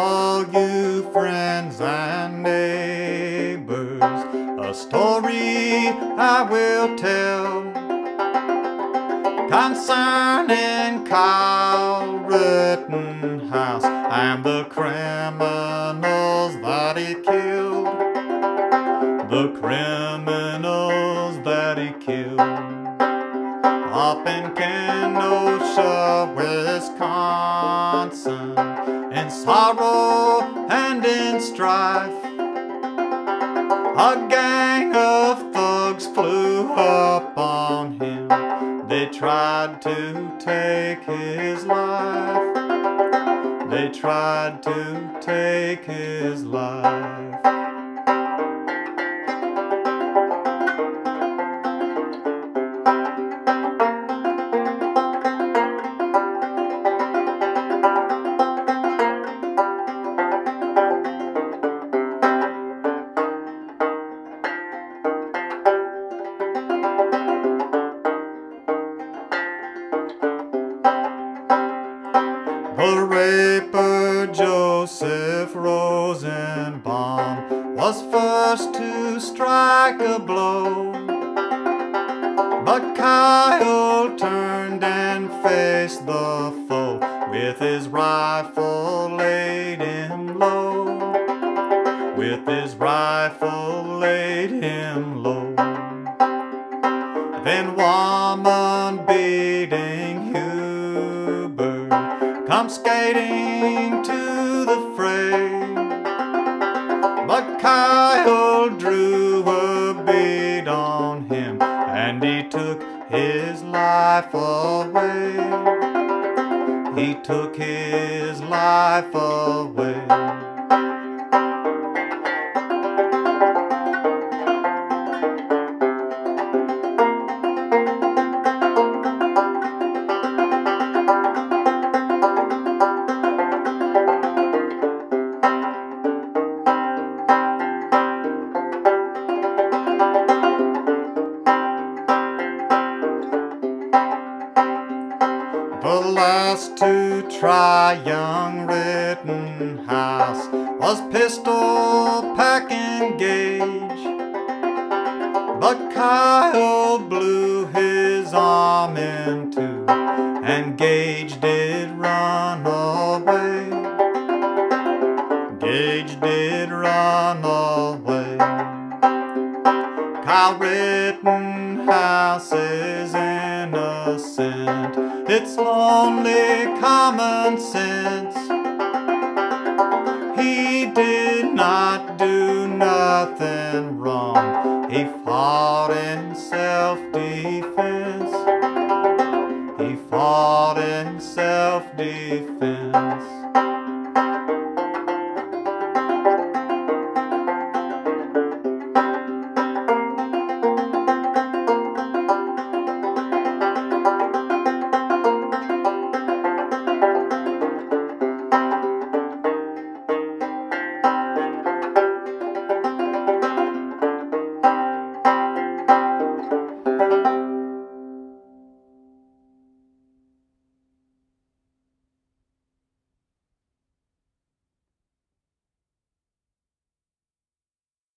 all you friends and neighbors, a story I will tell concerning Kyle Rittenhouse and the criminals that he killed. The criminals that he killed. Up in Kenosha, Wisconsin, in sorrow and in strife, a gang of thugs flew up on him. They tried to take his life. They tried to take his life. The raper Joseph Rosenbaum was first to strike a blow, but Kyle turned and faced the foe. With his rifle laid him low. With his rifle laid him low. Then woman beating come skating to the fray, but Kyle drew a bead on him and he took his life away. He took his life away. The last to try young Rittenhouse was pistol packing Gage, but Kyle blew his arm in two and Gage did run away. Gage did run away. Kyle Rittenhouse is innocent. It's only common sense. He did not do nothing wrong. He fought in self-defense. He fought in self-defense.